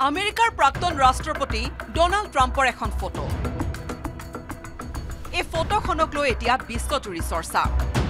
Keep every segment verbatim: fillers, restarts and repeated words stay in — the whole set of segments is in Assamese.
আমেৰিকাৰ প্ৰাক্তন ৰাষ্ট্ৰপতি ডোনাল্ড ট্ৰাম্পৰ এখন ফটো। এই ফটোখনক লৈ এতিয়া বিশ্বজুৰি চৰ্চা।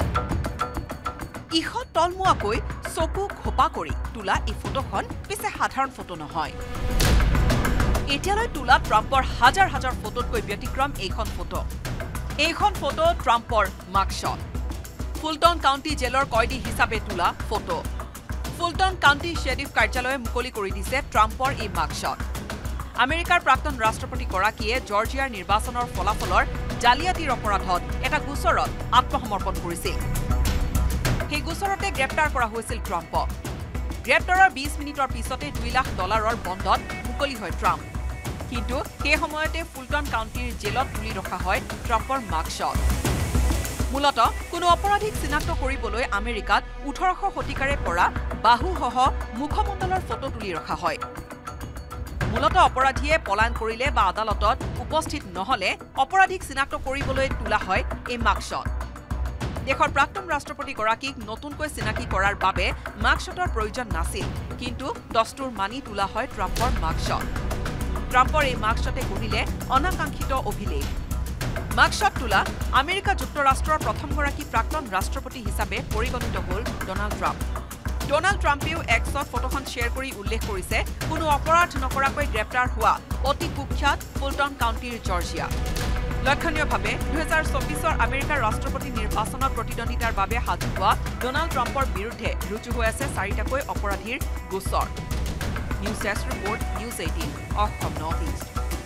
ইহত তলমুৱাকৈ চকু খোপা কৰি তোলা এই ফটোখন পিছে সাধাৰণ ফটো নহয়। এতিয়ালৈ তোলা ট্ৰাম্পৰ হাজাৰ হাজাৰ ফটোতকৈ ব্যতিক্ৰম এইখন ফটো। এইখন ফটো ট্ৰাম্পৰ মাগশ্বট। ফুলটন কাউন্টি জেলৰ কয়দী হিচাপে তোলা ফটো। ফুলটন কাউন্টি শ্বেৰিফ কাৰ্যালয়ে মুকলি কৰি দিছে ট্ৰাম্পৰ এই মাগশ্বট। আমেৰিকাৰ প্ৰাক্তন ৰাষ্ট্ৰপতিগৰাকীয়ে জৰ্জিয়াৰ নিৰ্বাচনৰ ফলাফলৰ জালিয়াতিৰ অপৰাধত এটা গোচৰত আত্মসমৰ্পণ কৰিছিল। সেই গোচৰতে গ্ৰেপ্তাৰ কৰা হৈছিল ট্ৰাম্পক। গ্ৰেপ্তাৰৰ বিশ মিনিটৰ পিছতে দুই লাখ ডলাৰৰ বণ্ডত মুকলি হয় ট্ৰাম্প। কিন্তু সেই সময়তে ফুলটন কাউন্টিৰ জেলত তুলি ৰখা হয় ট্ৰাম্পৰ মাগশ্বট। মূলত কোনো অপৰাধীক চিনাক্ত কৰিবলৈ আমেৰিকাত ওঠৰশ শতিকাৰে পৰা বাহুসহ মুখমণ্ডলৰ ফটো তুলি ৰখা হয়। মূলত অপৰাধীয়ে পলায়ন কৰিলে বা আদালতত উপস্থিত নহলে অপৰাধীক চিনাক্ত কৰিবলৈ তোলা হয় এই মাগশ্বট। দেশৰ প্ৰাক্তন ৰাষ্ট্ৰপতিগৰাকীক নতুনকৈ চিনাকি কৰাৰ বাবে মাগশ্বটৰ প্ৰয়োজন নাছিল, কিন্তু দস্তুৰ মানি তোলা হয় ট্ৰাম্পৰ মাগশ্বট। ট্ৰাম্পৰ এই মাগশ্বটে গঢ়িলে অনাকাংক্ষিত অভিলেখ। মাগশ্বট তোলা আমেৰিকা যুক্তৰাষ্ট্ৰৰ প্ৰথমগৰাকী প্ৰাক্তন ৰাষ্ট্ৰপতি হিচাপে পৰিগণিত হ'ল ডোনাল্ড ট্ৰাম্প। ডোনাল্ড ট্ৰাম্পেও এক্সত ফটোখন শ্বেয়াৰ কৰি উল্লেখ কৰিছে কোনো অপৰাধ নকৰাকৈ গ্ৰেপ্তাৰ হোৱা অতি কুখ্যাত ফুলটন কাউন্টিৰ জৰ্জিয়া। লক্ষণীয়ভাৱে দুহেজাৰ চৌবিশৰ আমেৰিকাৰ ৰাষ্ট্ৰপতি নিৰ্বাচনত প্ৰতিদ্বন্দ্বিতাৰ বাবে সাজু হোৱা ডোনাল্ড ট্ৰাম্পৰ বিৰুদ্ধে ৰুজু হৈ আছে চাৰিটাকৈ অপৰাধীৰ গোচৰ। News desk report, news eighteen Assam north east.